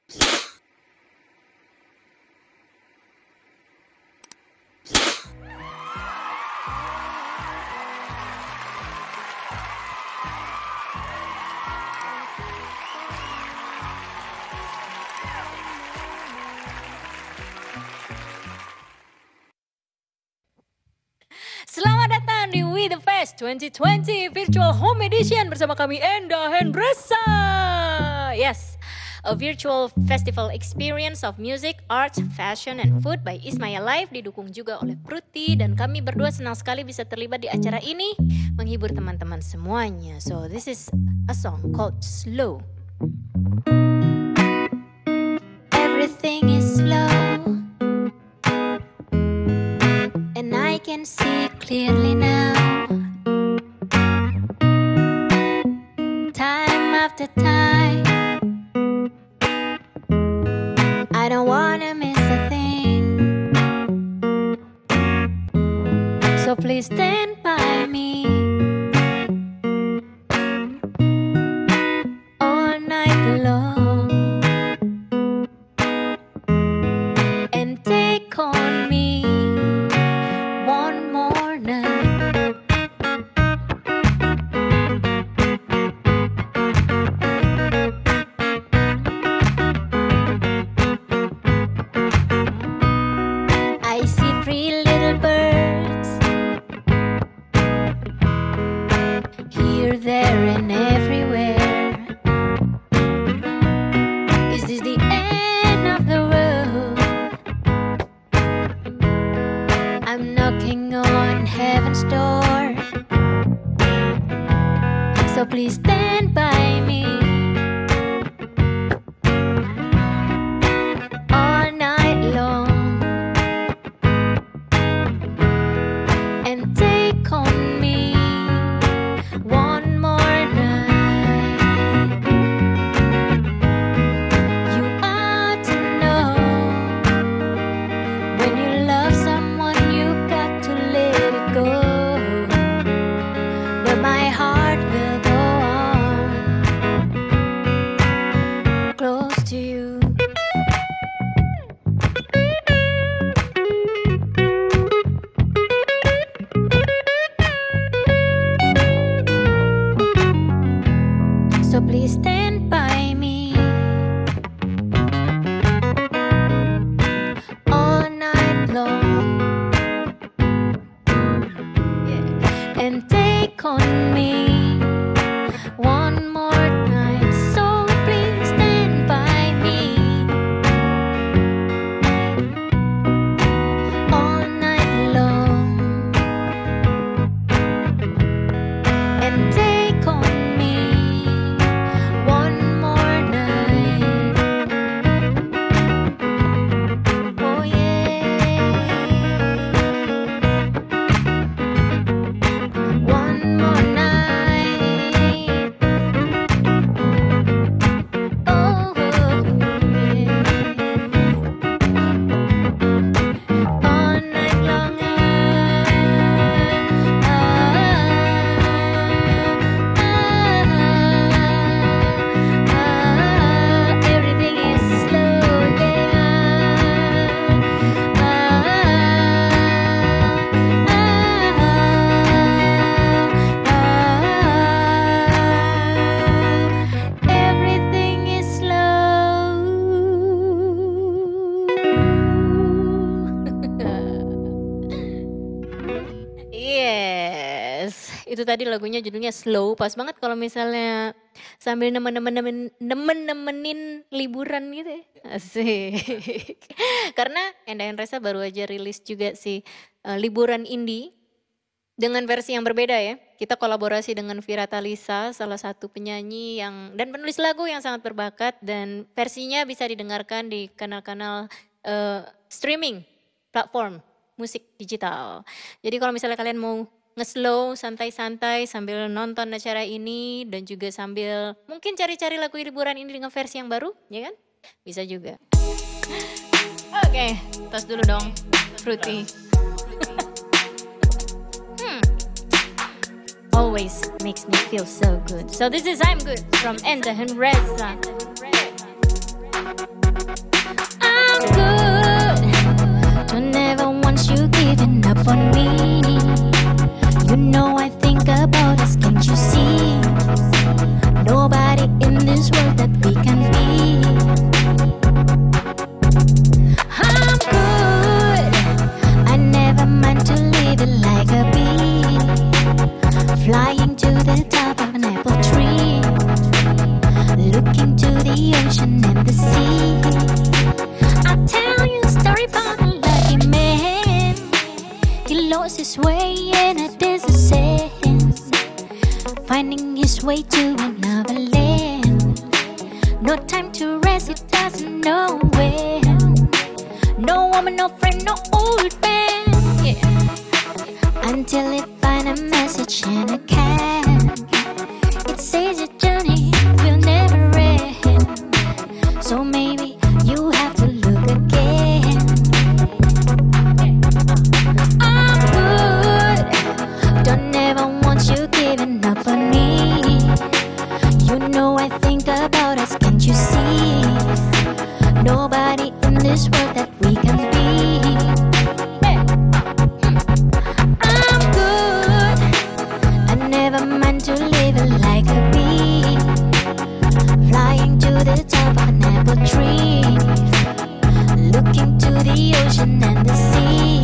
Selamat datang di We The Fest 2020 Virtual Home Edition bersama kami Enda Hendresa. Yes, a virtual festival experience of music, arts, fashion, and food by Ismaya Live didukung juga oleh Pruti, dan kami berdua senang sekali bisa terlibat di acara ini menghibur teman-teman semuanya. So this is a song called Slow. Everything is slow and I can see clearly now. Time after time, I don't wanna miss a thing. So please stand by me all night long and take on me one more night. I see three little birds here, there, and everywhere. Is this the end of the world? I'm knocking on heaven's door, so please stand by me all night long and take on me one more night. You ought to know, when you love someone you got to let it go, but my heart will go on close to you. So please stand by me all night long, yeah, and take on me one more night. So please stand by me all night long and take on me one more night. Oh yeah, one more night. Oh yeah, all night long. Everything is slow, everything is slow. Yes, itu tadi lagunya judulnya Slow. Pas banget kalau misalnya sambil nemenin liburan gitu ya. Asik. Karena Enda Hendresa baru aja rilis juga sih liburan indie dengan versi yang berbeda ya. Kita kolaborasi dengan Vira Talisa, salah satu penyanyi dan penulis lagu yang sangat berbakat, dan versinya bisa didengarkan di kanal-kanal streaming platform musik digital. Jadi kalau misalnya kalian mau nge-slow, santai-santai sambil nonton acara ini dan juga sambil mungkin cari-cari lagu liburan ini dengan versi yang baru, ya kan? Bisa juga. Oke, tos dulu dong, Fruity. Always makes me feel so good. So this is I'm Good from Enda Hendresa. upon me. You know I think about us, can't you see? Nobody in this world that we can be. I'm good, I never meant to live it like a bee, flying to the top of an apple tree, looking to the ocean and the sea. I'll tell you a story about a lucky man. He lost his way in a desert sand, finding his way to another land. No time to rest, he doesn't know when. No woman, no friend, no old man, yeah. Until he find a message in a can. It says your journey will never end, so maybe you have to look again. I'm good, don't ever want you giving up on me. You know I think about us, can't you see? Nobody in this world that we can be. I'm good, I never meant to live it like a bee, flying to the top of an apple tree, looking to the ocean and the sea.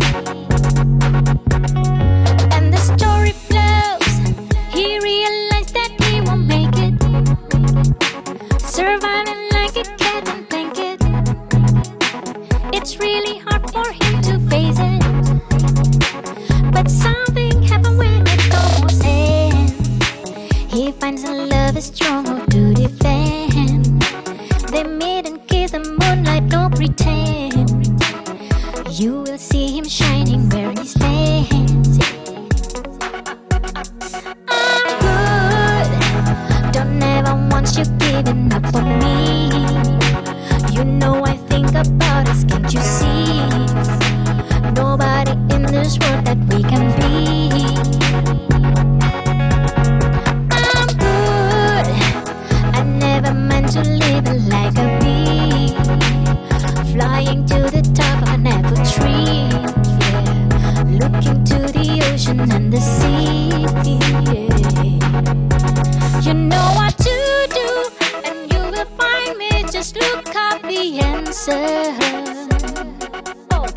And the story flows, he realized that he won't make it, surviving like a cat in blanket. It's really hard for him to face it, but something happened when it almost ends. He finds a love is strong to defend. They meet and kiss the moonlight, no pretend. You will see him shining where he stands. I'm good, don't ever want you giving up on me. You know I think about us, can't you see? Nobody in this world that we can be. I'm good, I never meant to live it like a bee, flying to the top of an apple tree, yeah, looking to the ocean and the sea, yeah. You know what to do, and you will find me, just look up the answer. Oh,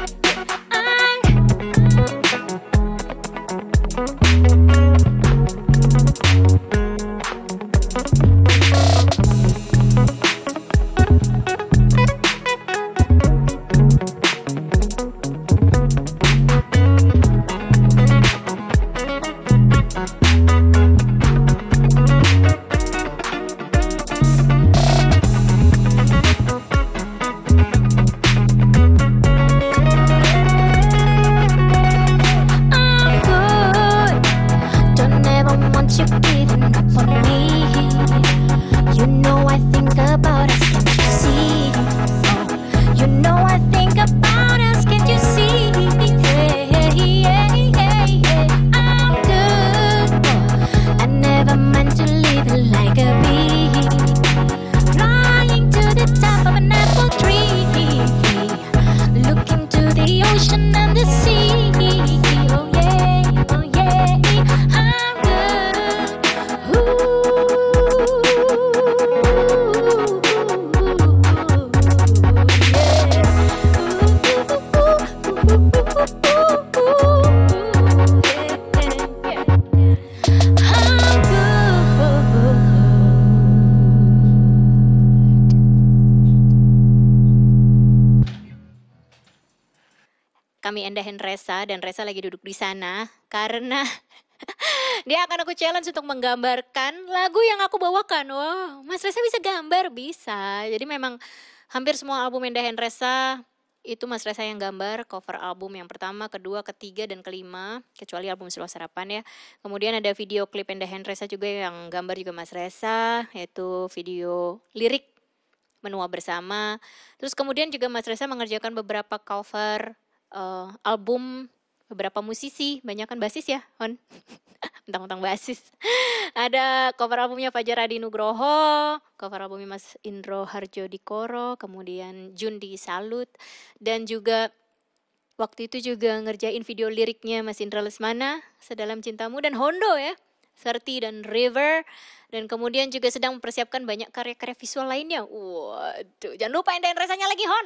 you giving up on me. You know I think about us, can't you see? You know I think about us, can't you see? Yeah, yeah, yeah, yeah. I'm good, I never meant to live it like a bee, flying to the top of an apple tree, looking to the ocean and the sea. Oh yeah, oh yeah, I'm good. Kami endahin Resa, dan Resa lagi duduk di sana karena dia akan aku challenge untuk menggambarkan lagu yang aku bawakan. Wow, Mas Resa bisa gambar? Bisa. Jadi memang hampir semua album Endahin Resa itu Mas Resa yang gambar, cover album yang pertama, kedua, ketiga, dan kelima, kecuali album Seluas Harapan ya. Kemudian ada video klip Endahin Resa juga yang gambar juga Mas Resa, yaitu video lirik Menua Bersama. Terus kemudian juga Mas Resa mengerjakan beberapa cover album beberapa musisi, banyak kan basis ya, Hon? Mentang-mentang basis. Ada cover albumnya Fajar Adi Nugroho, cover albumnya Mas Indro Harjo Dikoro, kemudian Jundi Salut, dan juga Waktu itu juga ngerjain video liriknya Mas Indra Lesmana, Sedalam Cintamu, dan Hondo ya, Serti dan River. Dan kemudian juga sedang mempersiapkan banyak karya-karya visual lainnya. Waduh, jangan lupa endahin rasanya lagi, Hon.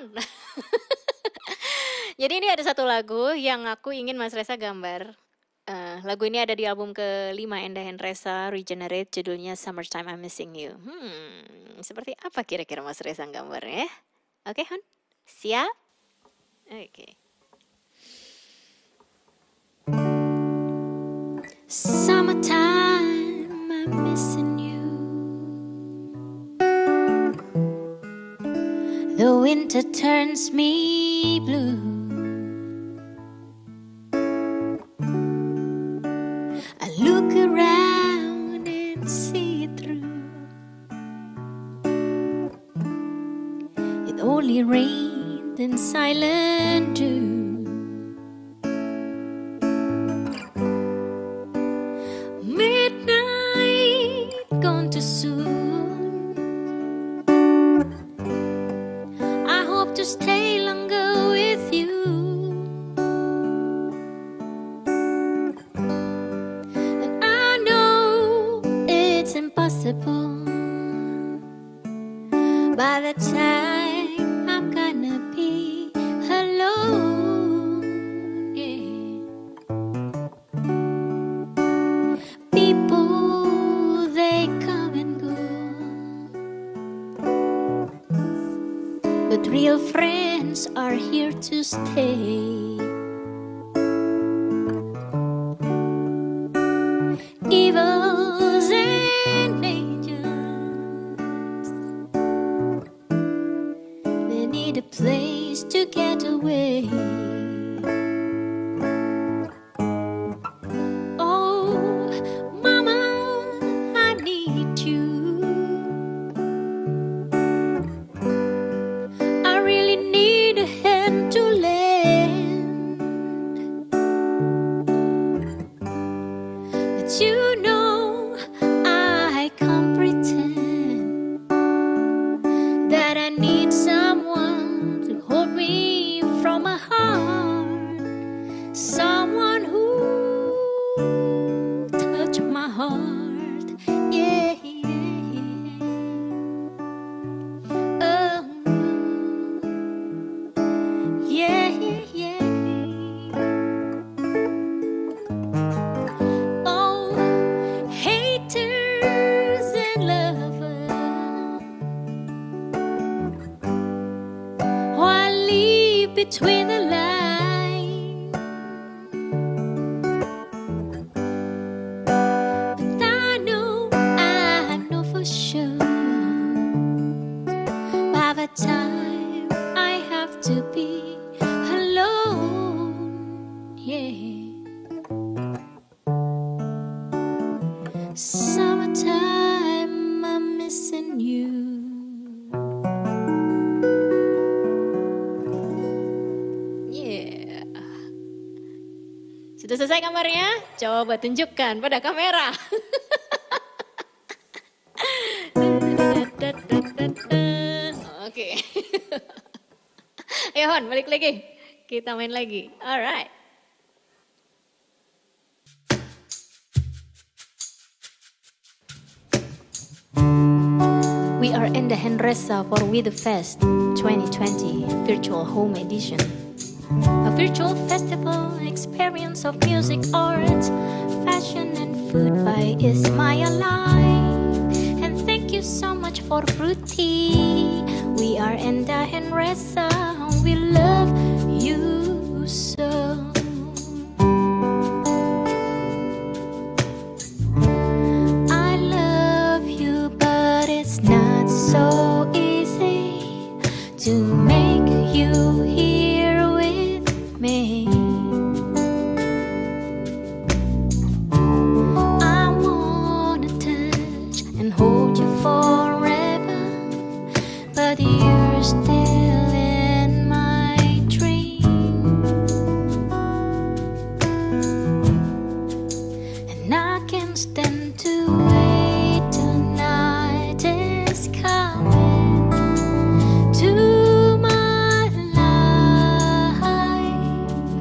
Jadi ini ada satu lagu yang aku ingin Mas Reza gambar. Lagu ini ada di album ke-5 Enda Henresa, Regenerate, judulnya Summertime I'm Missing You. Seperti apa kira-kira Mas Reza gambarnya? Oke, Hon? Siap? Oke. Summertime, I'm missing you. The winter turns me blue. I look around and see it through. It only rained and silent dew. Gone too soon. I hope to stay longer with you. And I know it's impossible. By the time I'm gonna be alone, yeah. People, they come and go, but real friends are here to stay. Evils and angels, they need a place to get away. You know I can't pretend that I need someone to hold me from my heart, someone who touched my heart, yeah, yeah, yeah. Oh, yeah, yeah. Between the lines, but I know for sure, by the time I have to be alone, yeah. Summertime, I'm missing you. Sudah selesai gambarnya? Coba tunjukkan pada kamera. Oke. Ayo Hon, balik lagi. Kita main lagi. Alright. We are Enda Henresa for We The Fest 2020 Virtual Home Edition. A virtual festival experience of music, art, fashion and food by Ismaya Live. And thank you so much for Fruity. We are Enda Henresa, we love you so. I love you, but it's not so easy to make you here with me. I wanna touch and hold you forever, but you're still in my dream. And I can't stand to wait till night is coming to my life.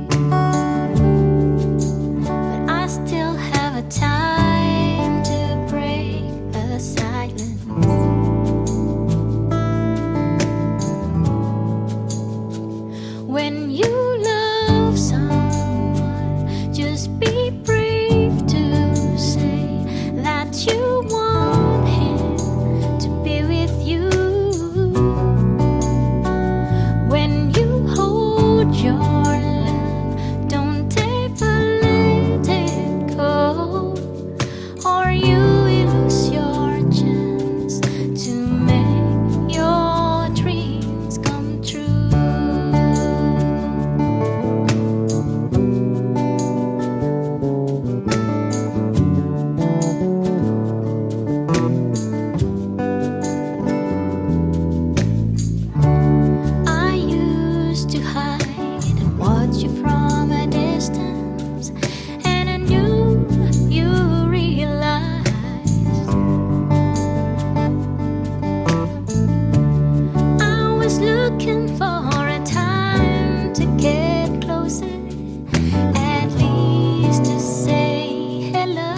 looking for a time to get closer, at least to say hello.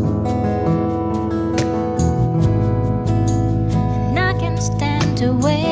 And I can stand to wait